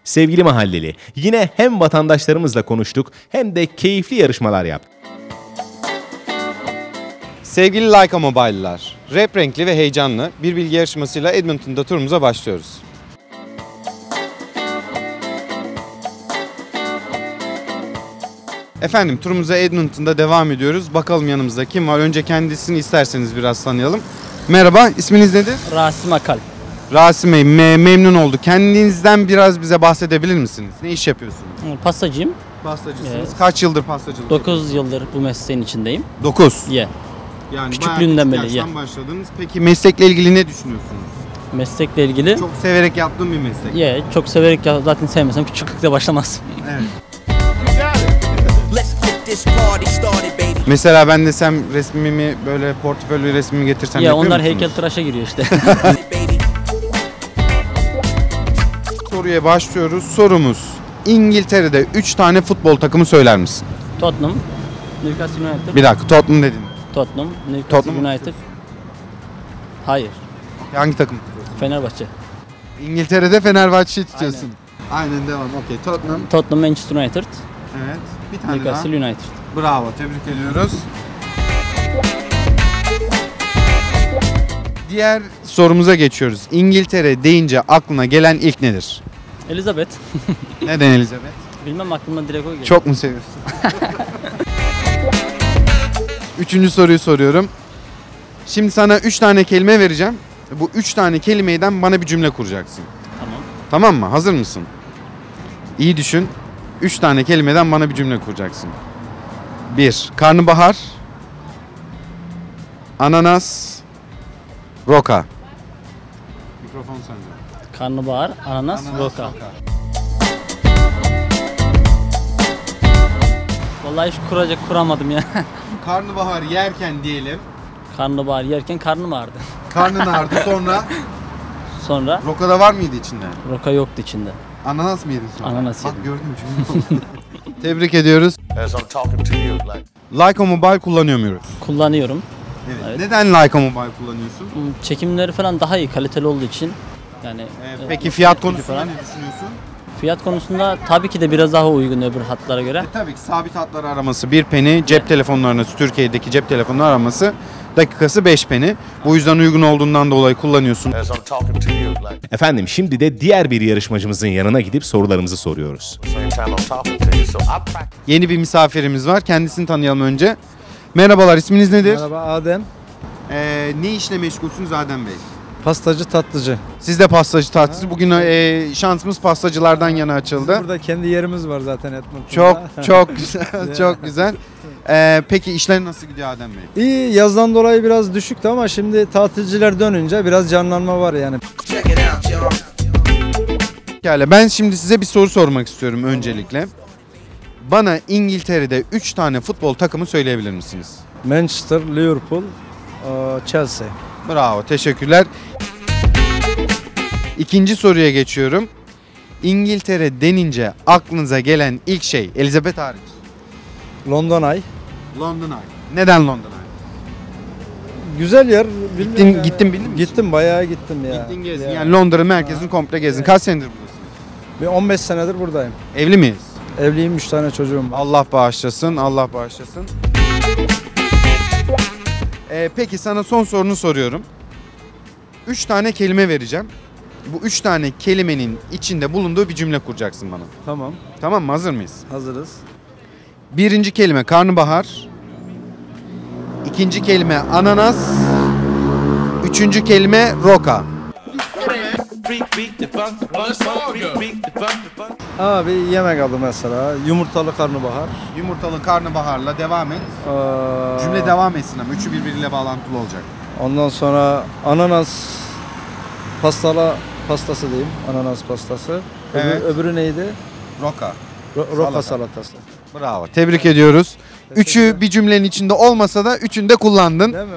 Sevgili mahalleli, yine hem vatandaşlarımızla konuştuk hem de keyifli yarışmalar yaptık. Sevgili Leica Mobile'lar, rap renkli ve heyecanlı bir bilgi yarışmasıyla Edmonton'da turumuza başlıyoruz. Efendim turumuza Edmonton'da devam ediyoruz. Bakalım yanımızda kim var? Önce kendisini isterseniz biraz tanıyalım. Merhaba, isminiz nedir? Rasim Akal. Rasim Bey, memnun olduk. Kendinizden biraz bize bahsedebilir misiniz? Ne iş yapıyorsunuz? Pastacıyım. Pastacısınız. Evet. Kaç yıldır pastacılık 9 yıldır bu mesleğin içindeyim. 9. Yeah. Yani Küçüklüğünden beri, yaştan başladınız. Peki meslekle ilgili ne düşünüyorsunuz? Meslekle ilgili Çok severek yaptığım bir meslek. çok severek zaten sevmesem küçüklükte başlamaz. Evet. Mesela ben desem resmimi böyle portföylü resmimi getirsem yapıyor Onlar musunuz? heykeltıraşa giriyor işte. Soruya başlıyoruz. Sorumuz: İngiltere'de 3 tane futbol takımı söyler misin? Tottenham, Newcastle United. Bir dakika, Tottenham dedin. Tottenham, Newcastle Tottenham mı United. Hayır. Hangi takım? Fenerbahçe. İngiltere'de Fenerbahçe'yi tutuyorsun. Aynen devam. Okey. Tottenham, Manchester United. Evet. Bir tane Newcastle daha. United. Bravo. Tebrik ediyoruz. Diğer sorumuza geçiyoruz. İngiltere deyince aklına gelen ilk nedir? Elizabeth. Neden Elizabeth? Bilmem, aklıma direkt o geliyor. Çok mu seviyorsun? Üçüncü soruyu soruyorum. Şimdi sana 3 tane kelime vereceğim. Bu 3 tane kelimeden bana bir cümle kuracaksın. Tamam. Tamam mı? Hazır mısın? İyi düşün. 3 tane kelimeden bana bir cümle kuracaksın. 1. Karnabahar. Ananas. Roka. Mikrofon sende. Karnabahar, ananas, roka. Vallahi hiç kuramadım ya. Karnabahar yerken diyelim. Karnabahar yerken karnım ağrıdı. Karnın ağrıdı, sonra Sonra roka da var mıydı içinde? roka yoktu içinde. Ananas mı yedin sonra? Ananas Bak yedim. gördün mü? Tebrik ediyoruz. Leica Mobile kullanıyor muyuz? Kullanıyorum. Evet. Neden Leica Mobile kullanıyorsun? Çekimleri falan daha iyi, kaliteli olduğu için. Yani Peki fiyat konusunda falan. ne düşünüyorsun? Fiyat konusunda tabii ki de biraz daha uygun öbür hatlara göre. Tabii ki sabit hatlar araması 1 penny, cep telefonlarını, Türkiye'deki cep telefonları araması dakikası 5 penny. Bu yüzden uygun olduğundan dolayı kullanıyorsun. Efendim şimdi de diğer bir yarışmacımızın yanına gidip sorularımızı soruyoruz. Yeni bir misafirimiz var. Kendisini tanıyalım önce. Merhabalar, isminiz nedir? Merhaba, Adem. Ne işle meşgulsünüz Adem Bey? Pastacı, tatlıcı. Siz de pastacı tatlısı. Bugün şansımız pastacılardan yana açıldı. Burada kendi yerimiz var zaten Edmonton'da. Çok güzel, çok güzel. Peki işler nasıl gidiyor Adem Bey? İyi, yazdan dolayı biraz düşüktü ama şimdi tatilciler dönünce biraz canlanma var yani. Yani ben şimdi size bir soru sormak istiyorum öncelikle. Bana İngiltere'de 3 tane futbol takımı söyleyebilir misiniz? Manchester, Liverpool, Chelsea. Bravo, teşekkürler. İkinci soruya geçiyorum. İngiltere denince aklınıza gelen ilk şey, Elizabeth hariç. London Eye. London Eye. Neden London Eye? Güzel yer. Gittin bildin mi? Gittim, bayağı gittim ya. Gittin gezdin. Ya. Yani Londra merkezini komple gezdin. Kaç senedir buradasın? Bir 15 senedir buradayım. Evli miyiz? Evliyim, 3 tane çocuğum var. Allah bağışlasın, Allah bağışlasın. Peki sana son sorunu soruyorum. 3 tane kelime vereceğim. Bu 3 tane kelimenin içinde bulunduğu bir cümle kuracaksın bana. Tamam, Tamam mı? Hazır mıyız? hazırız. Birinci kelime karnabahar. İkinci kelime ananas. Üçüncü kelime roka. Abi yemek adı mesela. Yumurtalı karnabahar. Yumurtalı karnabaharla devam et. Aa, Cümle devam etsin ama üçü birbiriyle bağlantılı olacak. Ondan sonra ananas pastası diyeyim. Ananas pastası. Evet. Öbürü neydi? Roka. Roka salatası. Bravo. Tebrik ediyoruz. Üçü bir cümlenin içinde olmasa da üçünü de kullandın. Değil mi?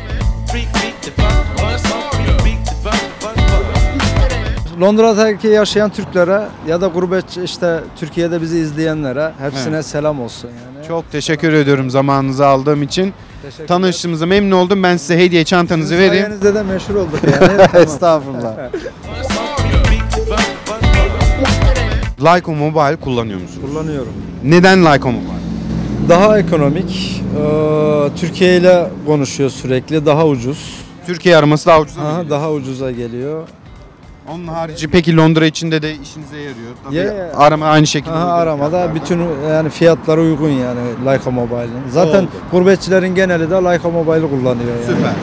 Londra'daki yaşayan Türklere ya da gurbet işte Türkiye'de bizi izleyenlere hepsine selam olsun yani. Çok teşekkür ediyorum zamanınızı aldığım için. Teşekkürler. Tanıştığımıza memnun oldum. Ben size hediye çantanızı Sizin vereyim. sayenizde de meşhur olduk yani. Tamam. Estağfurullah. Lyco Mobile kullanıyor musunuz? Kullanıyorum. Neden Lyco Mobile? Daha ekonomik. Türkiye ile konuşuyor sürekli. Daha ucuz. Türkiye araması daha ucuz. Daha ucuza geliyor. Onun harici peki Londra içinde de işinize yarıyor. Tabii Ya. arama aynı şekilde. Aramada bütün yani fiyatları uygun yani Lyco Mobile'in. Zaten Oldu. gurbetçilerin geneli de Lyco Mobile'i kullanıyor yani. Süper.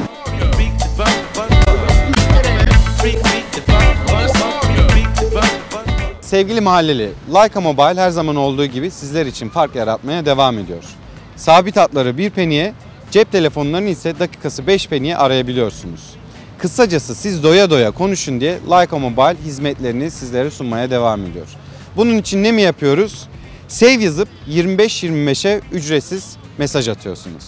Sevgili mahalleli, Lyco Mobile her zaman olduğu gibi sizler için fark yaratmaya devam ediyor. Sabit hatları 1 peniye, cep telefonlarını ise dakikası 5 peniye arayabiliyorsunuz. Kısacası siz doya doya konuşun diye Lyco Mobile hizmetlerini sizlere sunmaya devam ediyor. Bunun için ne mi yapıyoruz? Save yazıp 25-25'e ücretsiz mesaj atıyorsunuz.